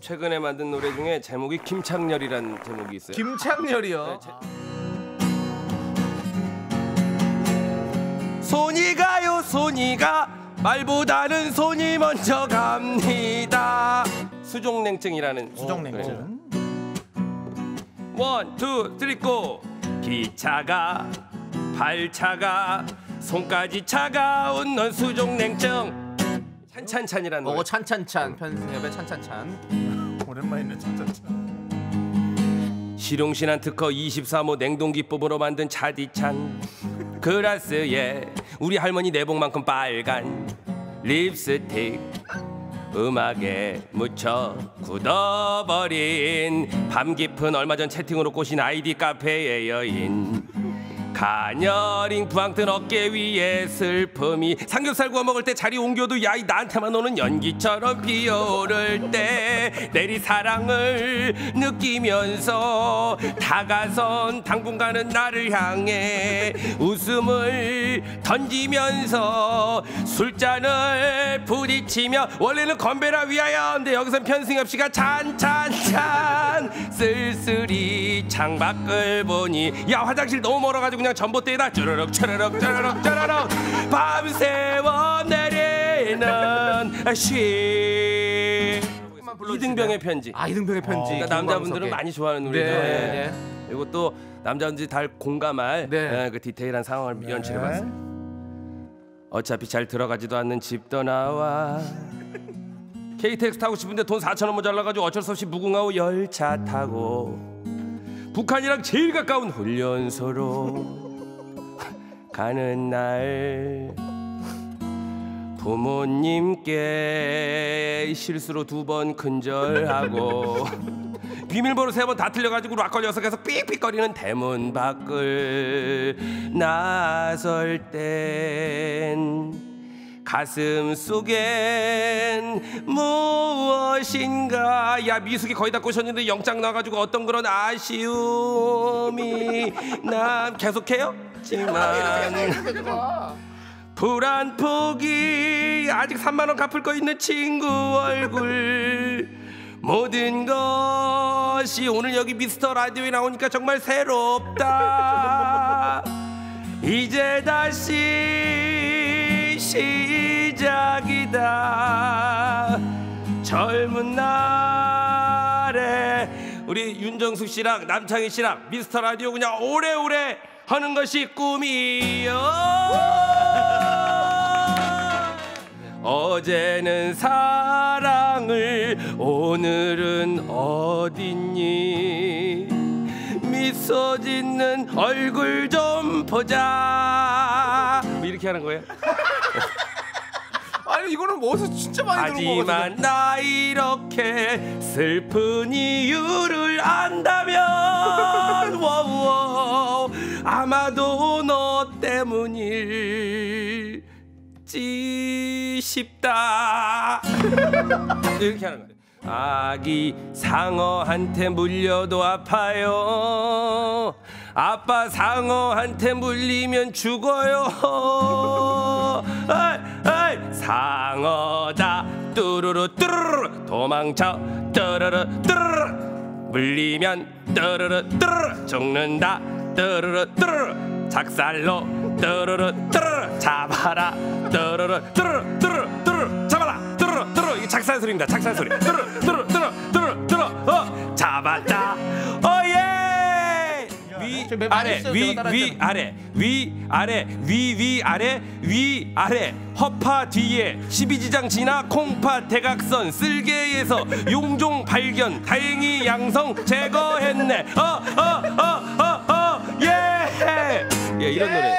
최근에 만든 노래 중에 제목이 김창렬이라는 제목이 있어요. 김창렬이요? 손이 가요 손이 가 말보다는 손이 먼저 갑니다. 수족냉증이라는 수족냉증. 원, 투, 쓰리, 고. 기차가 발차가 손까지 차가운 넌 수족냉증. 찬찬찬이라는 노래. 찬찬찬 편승엽의 찬찬찬. 오랜만이네 찬찬찬. 실용신한 특허 23호 냉동기법으로 만든 차디찬. 그라스에 우리 할머니 내복만큼 빨간 립스틱. 음악에 묻혀 굳어버린 밤 깊은 얼마 전 채팅으로 꼬신 아이디 카페의 여인. 가녀린 부항 뜬 어깨 위에 슬픔이. 삼겹살 구워 먹을 때 자리 옮겨도 야이 나한테만 오는 연기처럼 피어오를 때 내리 사랑을 느끼면서 다가선 당분간은 나를 향해 웃음을 던지면서 술잔을 부딪히며. 원래는 건배라 위하여인데 여기선 편승엽 씨가 찬찬찬 쓸쓸히 창밖을 보니 야 화장실 너무 멀어가지고 그냥 전봇대에다 쭈르륵 쭈르륵 쭈르륵 쭈르륵 밤새워 내리는 쉬. 이등병의 편지. 이등병의 편지. 그러니까 남자분들은 많이 좋아하는 노래죠. 네. 그리고 또 남자분들이 다 공감할 그 디테일한 상황을 연출해봤어요. 어차피 잘 들어가지도 않는 집도 나와 KTX 타고 싶은데 돈 4,000원 모자라가지고 어쩔 수 없이 무궁화호 열차 타고 북한이랑 제일 가까운 훈련소로 가는 날 부모님께 실수로 2번 큰절하고 비밀번호 3번 다 틀려가지고 락 걸려서 계속 삑삑거리는 대문 밖을 나설 땐 가슴 속엔 무엇인가. 야 미숙이 거의 다 꼬셨는데 영장 나가지고 어떤 그런 아쉬움이 난 계속해요? 지만 불안 포기 아직 3만 원 갚을 거 있는 친구 얼굴. 모든 것이 오늘 여기 미스터 라디오에 나오니까 정말 새롭다. 이제 다시 시작이다. 젊은 날에 우리 윤정숙 씨랑 남창희 씨랑 미스터 라디오 그냥 오래오래 하는 것이 꿈이요. 어제는 사랑을 오늘은 어딨니. 미소 짓는 얼굴 좀 보자. 뭐 이렇게 하는 거예요? 아니 이거는 어디서 진짜 많이 들은 거거든요. 하지만 나 이렇게 슬픈 이유를 안다면 워워, 아마도 너 때문일지 싶다. 이렇게 하는 거예요. 아기 상어한테 물려도 아파요. 아빠 상어한테 물리면 죽어요. 상어다 뚜루루 뚜루루 도망쳐 뚜루루 뚜루루 물리면 뚜루루 뚜루루 죽는다 뚜루루 뚜루루 작살로 뚜루루 뚜루루 잡아라 뚜루루 뚜루루 뚜루루 뚜루루 잡아라 뚜루루 뚜루루. 이게 작살 소리입니다. 작살 소리. 뚜루루 뚜루루 뚜루루 뚜루루 뚜루루 잡았다. 어예. 위 아래 위 아래 위 아래 위 아래 위 아래 허파 뒤에 12지장 지나 콩파 대각선 쓸개에서 용종 발견 다행히 양성 제거했네. 예 이런 노래.